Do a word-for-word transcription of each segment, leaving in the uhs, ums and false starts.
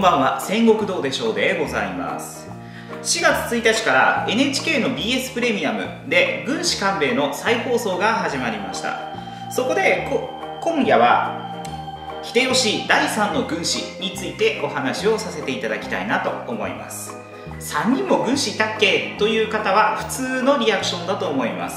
ばんは、戦国どうでしょうでございます。しがつついたちから エヌエイチケー の ビーエス プレミアムで軍師官兵衛の再放送が始まりました。そこでこ今夜は秀吉だいさんの軍師についてお話をさせていただきたいなと思います。さんにんも軍師いたっけという方は普通のリアクションだと思います。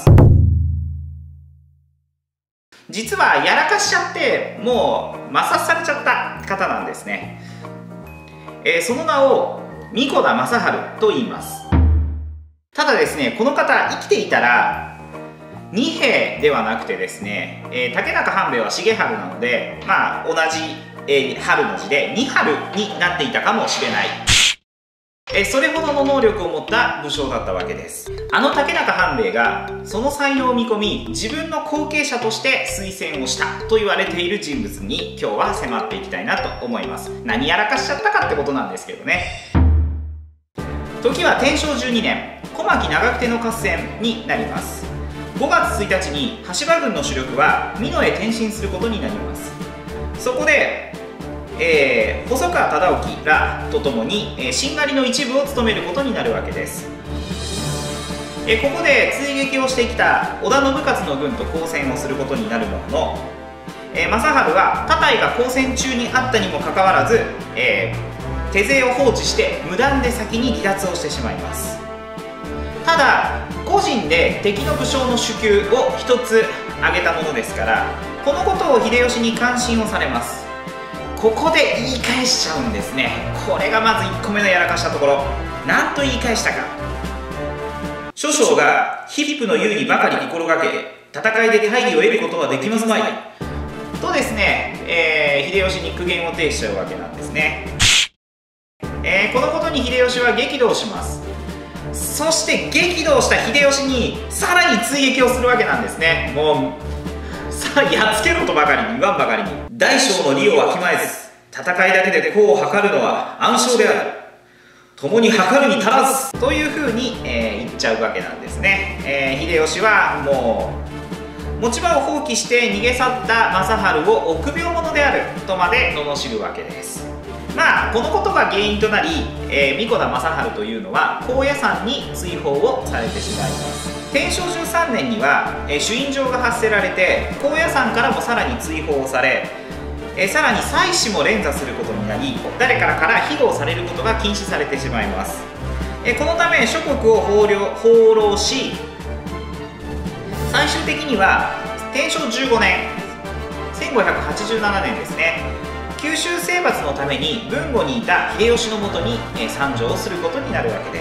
実はやらかしちゃってもう抹殺されちゃった方なんですね。えー、その名を神子田正治と言います。ただですね、この方生きていたら二兵ではなくてですね、えー、竹中半兵衛は重治なので、まあ同じ、えー、春の字で二春になっていたかもしれない。えー、それほどの能力を持った武将だったわけです。あの竹中半兵衛がその才能を見込み、自分の後継者として推薦をしたと言われている人物に今日は迫っていきたいなと思います。何やらかしちゃったかってことなんですけどね。時は天正じゅうにねん、小牧長久手の合戦になります。ごがつついたちに羽柴軍の主力は美濃へ転進することになります。そこでえー、細川忠興らとともに、えー、しんがりの一部を務めることになるわけです。えー、ここで追撃をしてきた織田信雄の軍と交戦をすることになるものの、えー、正治は多隊が交戦中にあったにもかかわらず、えー、手勢を放置して無断で先に離脱をしてしまいます。ただ個人で敵の武将の首級を一つ挙げたものですから、このことを秀吉に関心をされます。ここで言い返しちゃうんですね。これがまずいっこめのやらかしたところ。なんと言い返したか。諸将がヒップの言うにばかり心がけ、戦いで大義を得ることはできますまいとですね、えー、秀吉に苦言を呈しちゃうわけなんですね。えー、このことに秀吉は激怒します。そして激怒した秀吉にさらに追撃をするわけなんですね。もうさあやっつけろとばかりに言わんばかりに、大小の利をわきまえず戦いだけで功を図るのは暗礁である、共に図るに足らずというふうに、えー、言っちゃうわけなんですね。えー、秀吉はもう持ち場を放棄して逃げ去った正治を臆病者であるとまで罵るわけです。まあこのことが原因となり、えー、神子田正治というのは高野山に追放をされてしまいます。天正じゅうさんねんには、えー、朱印状が発せられて高野山からもさらに追放をされ、えー、さらに妻子も連座することになり、誰からから庇護されることが禁止されてしまいます。えー、このため諸国を放浪放浪し、最終的には天正じゅうごねんせんごひゃくはちじゅうななねんですね、九州征伐のために豊後にいた秀吉のもとに、えー、参上することになるわけです。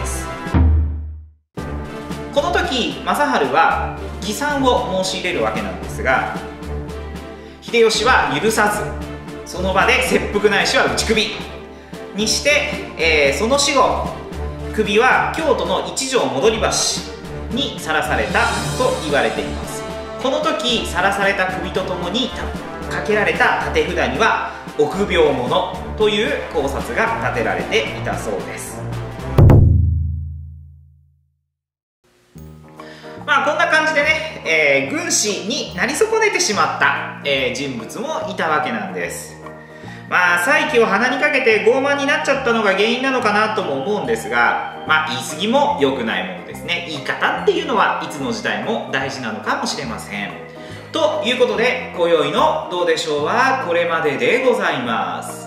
この時正治は帰参を申し入れるわけなんですが、秀吉は許さず、その場で切腹ないしは打ち首にして、えー、その死後首は京都の一条戻り橋にさらされたと言われています。この時さらされた首とともにかけられた立て札には臆病者という考察が立てられていたそうです。まあこんな感じでね、えー、軍師になり損ねてしまった、えー、人物もいたわけなんです。まあ再起を鼻にかけて傲慢になっちゃったのが原因なのかなとも思うんですが、まあ言い過ぎも良くないものですね。言い方っていうのはいつの時代も大事なのかもしれません。ということで今宵のどうでしょうはこれまででございます。